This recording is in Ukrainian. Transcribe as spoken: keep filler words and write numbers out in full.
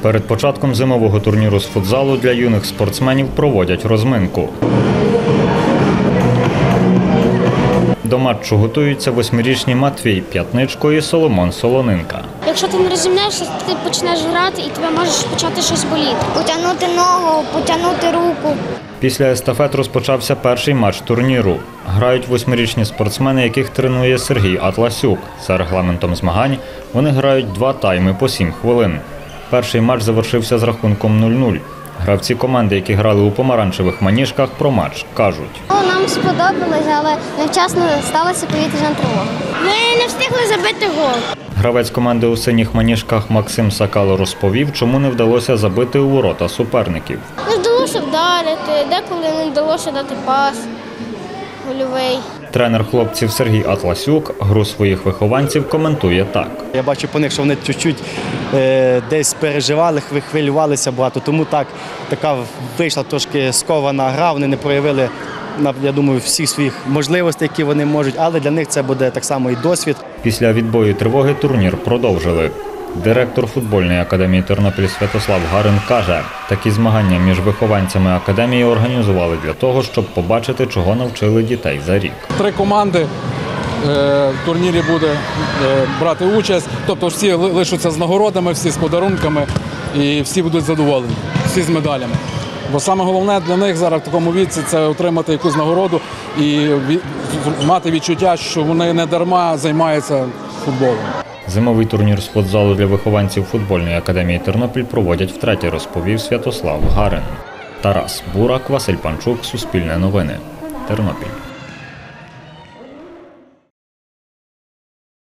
Перед початком зимового турніру з футзалу для юних спортсменів проводять розминку. До матчу готуються восьмирічні Матвій П'ятничко і Соломон Солонинка. Якщо ти не розімняєшся, ти почнеш грати і тебе можеш почати щось боліти. Потягнути ногу, потягнути руку. Після естафет розпочався перший матч турніру. Грають восьмирічні спортсмени, яких тренує Сергій Атласюк. За регламентом змагань вони грають два тайми по сім хвилин. Перший матч завершився з рахунком нуль-нуль. Гравці команди, які грали у помаранчевих маніжках, про матч кажуть. Нам сподобалось, але невчасно сталася повітряна тривога. Ми не встигли забити гол. Гравець команди у синіх маніжках Максим Сакало розповів, чому не вдалося забити у ворота суперників. Не вдалося вдарити, деколи не вдалося дати пас гольовий. Тренер хлопців Сергій Атласюк гру своїх вихованців коментує так. Я бачу по них, що вони чуть-чуть е, десь переживали, хвилювалися багато, тому так така вийшла трошки скована гра, вони не проявили, я думаю, всіх своїх можливостей, які вони можуть, але для них це буде так само і досвід. Після відбою тривоги турнір продовжили. Директор футбольної академії Тернопіль Святослав Гарин каже, такі змагання між вихованцями академії організували для того, щоб побачити, чого навчили дітей за рік. Три команди в турнірі буде брати участь, тобто всі лишаться з нагородами, всі з подарунками і всі будуть задоволені, всі з медалями. Бо саме головне для них зараз в такому віці – це отримати якусь нагороду і мати відчуття, що вони не дарма займаються футболом. Зимовий турнір з футзалу для вихованців футбольної академії Тернопіль проводять втретє, розповів Святослав Гарин. Тарас Бурак, Василь Панчук, Суспільне новини, Тернопіль.